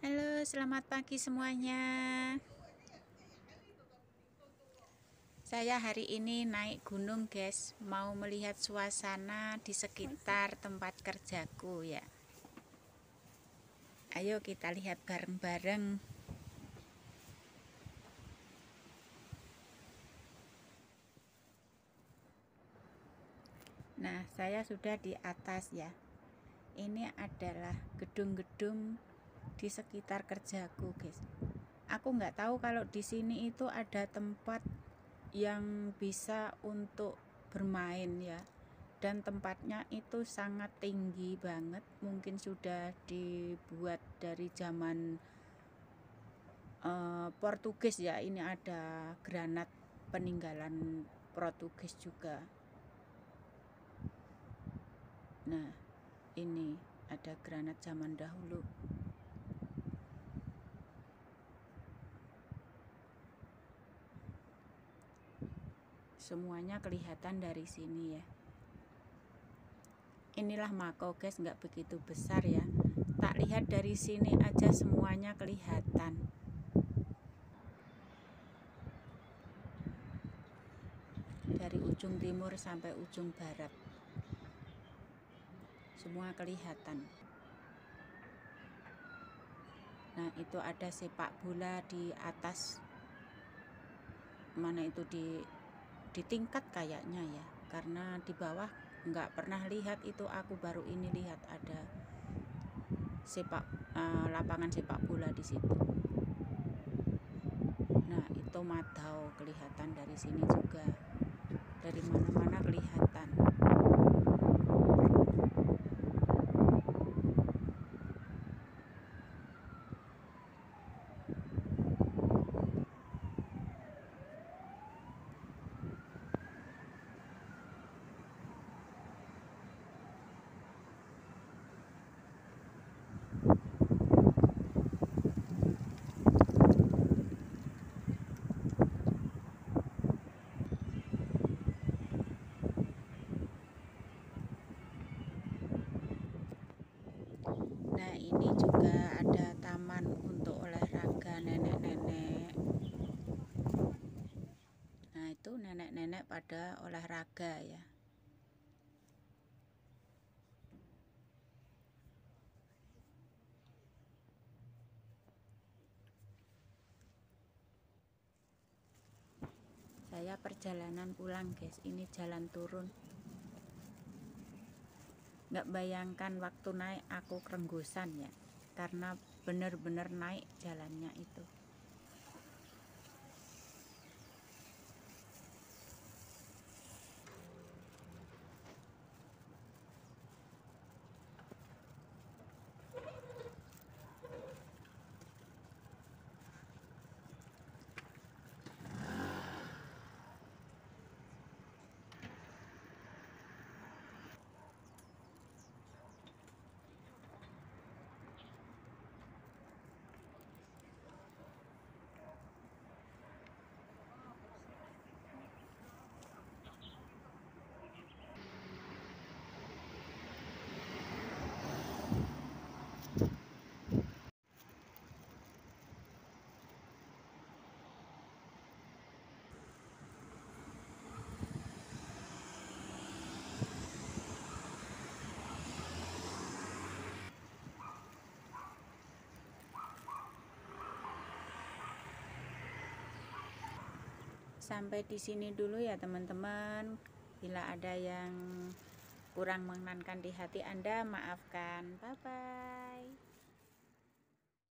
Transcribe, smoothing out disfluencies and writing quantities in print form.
Halo, selamat pagi semuanya. Saya hari ini naik gunung, guys. Mau melihat suasana di sekitar tempat kerjaku ya. Ayo kita lihat bareng-bareng. Nah, saya sudah di atas ya. Ini adalah gedung-gedung di sekitar kerjaku, guys. Aku nggak tahu kalau di sini itu ada tempat yang bisa untuk bermain ya, dan tempatnya itu sangat tinggi banget, mungkin sudah dibuat dari zaman Portugis ya. Ini ada granat peninggalan Portugis juga. Nah, ini ada granat zaman dahulu. Semuanya kelihatan dari sini ya. Inilah Makau, guys, nggak begitu besar ya. Tak lihat dari sini aja semuanya kelihatan. Dari ujung timur sampai ujung barat, semua kelihatan. Nah, itu ada sepak bola di atas. Mana itu di tingkat kayaknya ya, karena di bawah nggak pernah lihat itu. Aku baru ini lihat ada lapangan sepak bola di situ. Nah, itu Madau kelihatan dari sini juga. Dari mana-mana kelihatan. Nah, ini juga ada taman untuk olahraga nenek-nenek. Nah, itu nenek-nenek pada olahraga ya. Saya perjalanan pulang, guys. Ini jalan turun. Nggak bayangkan waktu naik aku kerenggusan ya, karena bener-bener naik jalannya itu. Sampai di sini dulu ya teman-teman. Bila ada yang kurang mengenankan di hati Anda, maafkan. Bye bye.